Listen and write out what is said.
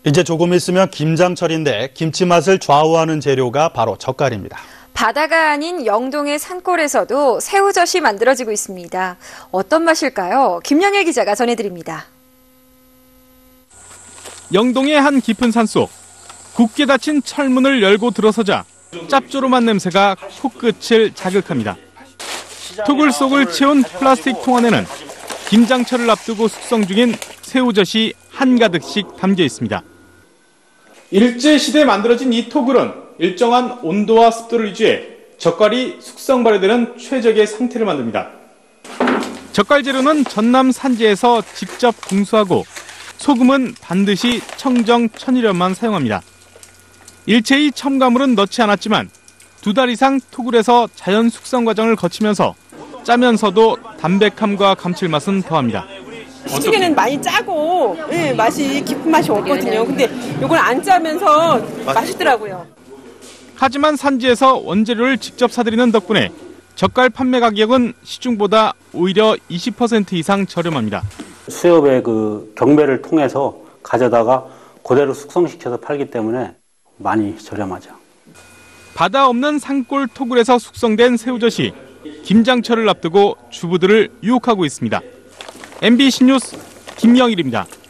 이제 조금 있으면 김장철인데 김치 맛을 좌우하는 재료가 바로 젓갈입니다. 바다가 아닌 영동의 산골에서도 새우젓이 만들어지고 있습니다. 어떤 맛일까요? 김영일 기자가 전해드립니다. 영동의 한 깊은 산속, 굳게 닫힌 철문을 열고 들어서자 짭조름한 냄새가 코끝을 자극합니다. 토굴 속을 채운 플라스틱 통 안에는 김장철을 앞두고 숙성 중인 새우젓이 한가득씩 담겨 있습니다. 일제시대에 만들어진 이 토굴은 일정한 온도와 습도를 유지해 젓갈이 숙성 발효되는 최적의 상태를 만듭니다. 젓갈 재료는 전남 산지에서 직접 공수하고 소금은 반드시 청정 천일염만 사용합니다. 일체의 첨가물은 넣지 않았지만 2달 이상 토굴에서 자연 숙성 과정을 거치면서 짜면서도 담백함과 감칠맛은 더합니다. 시중에는 많이 짜고 맛이 깊은 맛이 없거든요. 근데 이건 안 짜면서 맛있더라고요. 하지만 산지에서 원재료를 직접 사들이는 덕분에 젓갈 판매 가격은 시중보다 오히려 20% 이상 저렴합니다. 수협의 경매를 통해서 가져다가 그대로 숙성시켜서 팔기 때문에 많이 저렴하죠. 바다 없는 산골 토굴에서 숙성된 새우젓이 김장철을 앞두고 주부들을 유혹하고 있습니다. MBC 뉴스 김영일입니다.